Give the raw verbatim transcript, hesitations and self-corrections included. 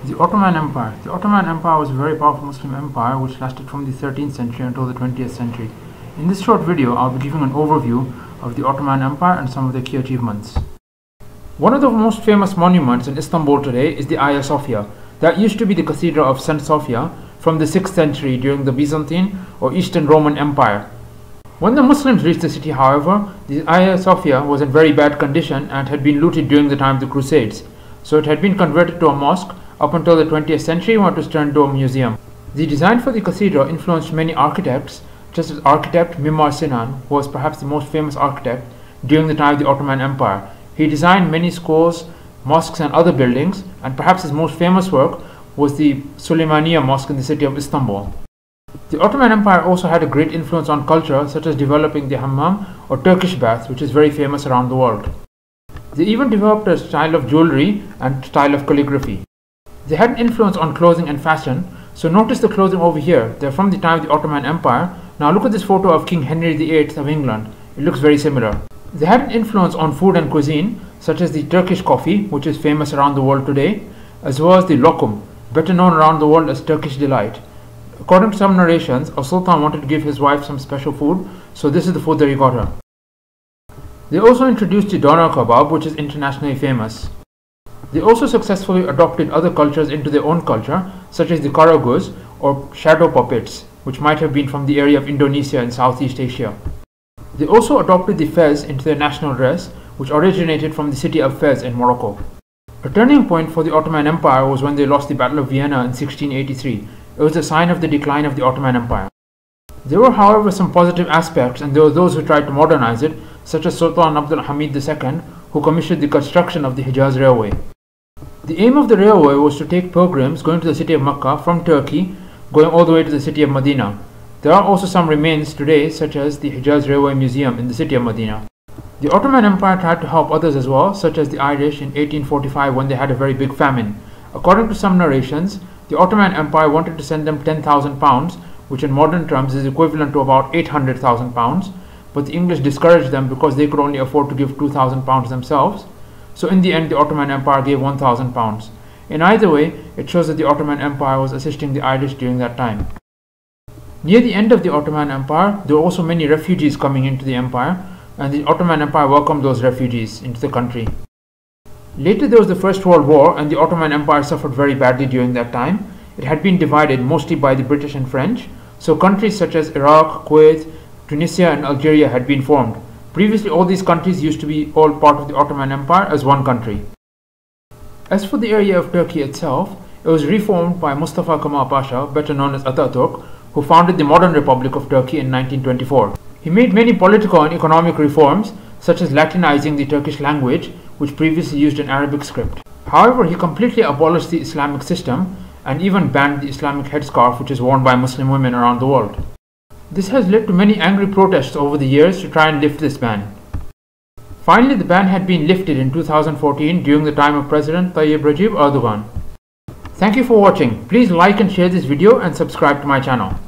The Ottoman Empire. The Ottoman Empire was a very powerful Muslim empire which lasted from the thirteenth century until the twentieth century. In this short video, I'll be giving an overview of the Ottoman Empire and some of their key achievements. One of the most famous monuments in Istanbul today is the Hagia Sophia. That used to be the Cathedral of Saint Sophia from the sixth century during the Byzantine or Eastern Roman Empire. When the Muslims reached the city, however, the Hagia Sophia was in very bad condition and had been looted during the time of the Crusades. So it had been converted to a mosque up until the twentieth century when it was turned into a museum. The design for the cathedral influenced many architects, such as architect Mimar Sinan, who was perhaps the most famous architect during the time of the Ottoman Empire. He designed many schools, mosques and other buildings, and perhaps his most famous work was the Suleymaniye Mosque in the city of Istanbul. The Ottoman Empire also had a great influence on culture, such as developing the hammam or Turkish bath, which is very famous around the world. They even developed a style of jewelry and style of calligraphy. They had an influence on clothing and fashion, so notice the clothing over here. They're from the time of the Ottoman Empire. Now look at this photo of King Henry the eighth of England. It looks very similar. They had an influence on food and cuisine, such as the Turkish coffee, which is famous around the world today, as well as the lokum, better known around the world as Turkish delight. According to some narrations, a sultan wanted to give his wife some special food, so this is the food that he got her. They also introduced the doner kebab, which is internationally famous. They also successfully adopted other cultures into their own culture, such as the karagöz or shadow puppets, which might have been from the area of Indonesia and Southeast Asia. They also adopted the fez into their national dress, which originated from the city of Fez in Morocco. A turning point for the Ottoman Empire was when they lost the Battle of Vienna in sixteen eighty-three. It was a sign of the decline of the Ottoman Empire. There were, however, some positive aspects, and there were those who tried to modernize it, such as Sultan Abdul Hamid the second, who commissioned the construction of the Hijaz Railway. The aim of the railway was to take pilgrims going to the city of Mecca from Turkey, going all the way to the city of Medina. There are also some remains today, such as the Hijaz Railway Museum in the city of Medina. The Ottoman Empire tried to help others as well, such as the Irish in eighteen forty-five when they had a very big famine. According to some narrations, the Ottoman Empire wanted to send them ten thousand pounds, which in modern terms is equivalent to about eight hundred thousand pounds, but the English discouraged them because they could only afford to give two thousand pounds themselves. So in the end, the Ottoman Empire gave one thousand pounds. In either way, it shows that the Ottoman Empire was assisting the Irish during that time. Near the end of the Ottoman Empire, there were also many refugees coming into the empire, and the Ottoman Empire welcomed those refugees into the country. Later there was the First World War, and the Ottoman Empire suffered very badly during that time. It had been divided mostly by the British and French, so countries such as Iraq, Kuwait, Tunisia and Algeria had been formed. Previously all these countries used to be all part of the Ottoman Empire as one country. As for the area of Turkey itself, it was reformed by Mustafa Kemal Pasha, better known as Atatürk, who founded the modern Republic of Turkey in nineteen twenty-four. He made many political and economic reforms, such as Latinizing the Turkish language, which previously used an Arabic script. However, he completely abolished the Islamic system and even banned the Islamic headscarf, which is worn by Muslim women around the world. This has led to many angry protests over the years to try and lift this ban. Finally, the ban had been lifted in two thousand fourteen during the time of President Tayyip Recep Erdogan. Thank you for watching. Please like and share this video and subscribe to my channel.